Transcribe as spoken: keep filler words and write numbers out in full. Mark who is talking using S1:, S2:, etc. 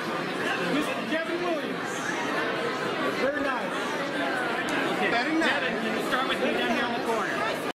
S1: Mister Kevin Williams. Very nice.
S2: Okay.
S1: Very nice.
S2: Kevin, can you start with me down here on the corner?